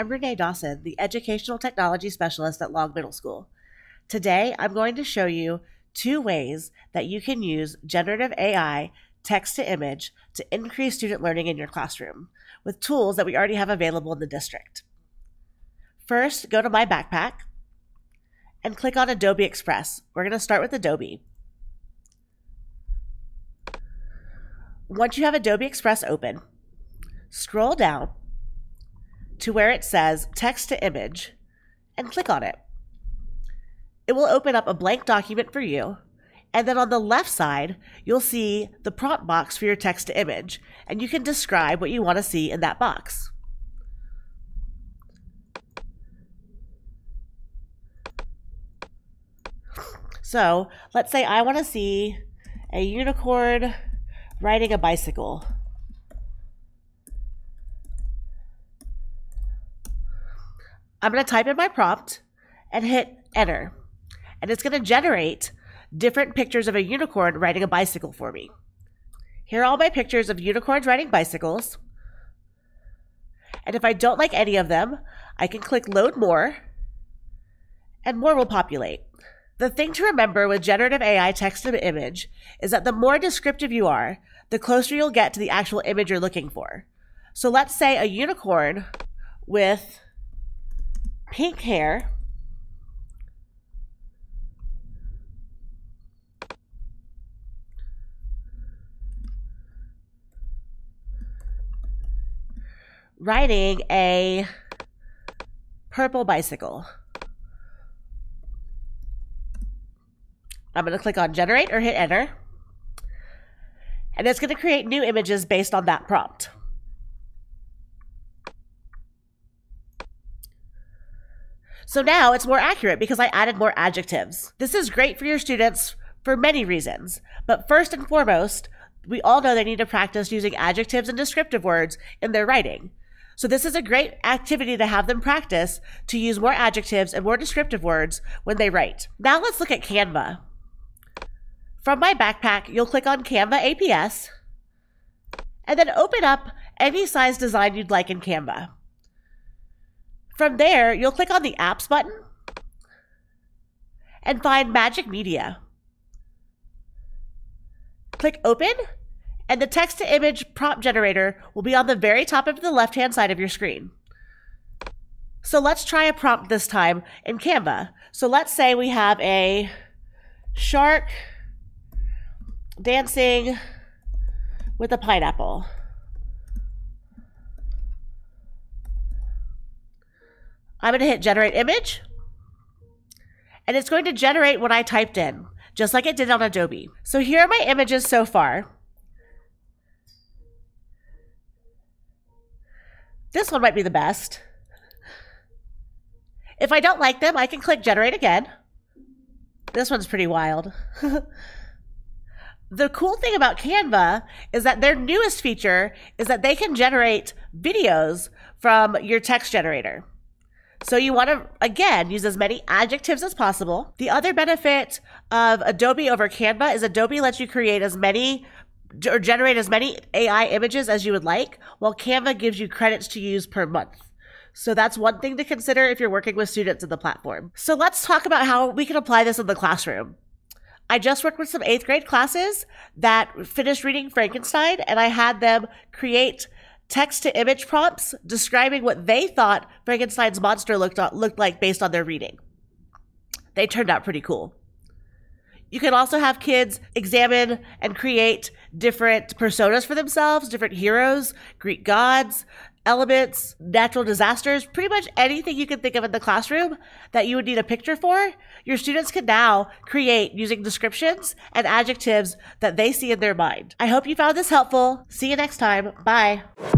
I'm Renee Dawson, the Educational Technology Specialist at Long Middle School. Today, I'm going to show you 2 ways that you can use generative AI text-to-image to increase student learning in your classroom with tools that we already have available in the district. First, go to My Backpack and click on Adobe Express. We're going to start with Adobe. Once you have Adobe Express open, scroll down to where it says Text to Image and click on it. It will open up a blank document for you, and then on the left side, you'll see the prompt box for your text to image, and you can describe what you want to see in that box. So let's say I want to see a unicorn riding a bicycle. I'm going to type in my prompt and hit enter. And it's going to generate different pictures of a unicorn riding a bicycle for me. Here are all my pictures of unicorns riding bicycles. And if I don't like any of them, I can click load more and more will populate. The thing to remember with generative AI text to image is that the more descriptive you are, the closer you'll get to the actual image you're looking for. So let's say a unicorn with pink hair riding a purple bicycle. I'm going to click on generate or hit enter, and it's going to create new images based on that prompt. So now it's more accurate because I added more adjectives. This is great for your students for many reasons, but first and foremost, we all know they need to practice using adjectives and descriptive words in their writing. So this is a great activity to have them practice to use more adjectives and more descriptive words when they write. Now let's look at Canva. From My Backpack, you'll click on Canva APS and then open up any size design you'd like in Canva. From there, you'll click on the Apps button and find Magic Media. Click Open, and the text-to-image prompt generator will be on the very top of the left-hand side of your screen. So let's try a prompt this time in Canva. So let's say we have a shark dancing with a pineapple. I'm going to hit generate image, and it's going to generate what I typed in, just like it did on Adobe. So here are my images so far. This one might be the best. If I don't like them, I can click generate again. This one's pretty wild. The cool thing about Canva is that their newest feature is that they can generate videos from your text generator. So you want to, again, use as many adjectives as possible. The other benefit of Adobe over Canva is Adobe lets you create as many or generate as many AI images as you would like, while Canva gives you credits to use per month. So that's one thing to consider if you're working with students in the platform. So let's talk about how we can apply this in the classroom. I just worked with some 8th grade classes that finished reading Frankenstein, and I had them create text-to-image prompts describing what they thought Frankenstein's monster looked like based on their reading. They turned out pretty cool. You can also have kids examine and create different personas for themselves, different heroes, Greek gods, elements, natural disasters, pretty much anything you can think of in the classroom that you would need a picture for. Your students can now create using descriptions and adjectives that they see in their mind. I hope you found this helpful. See you next time. Bye.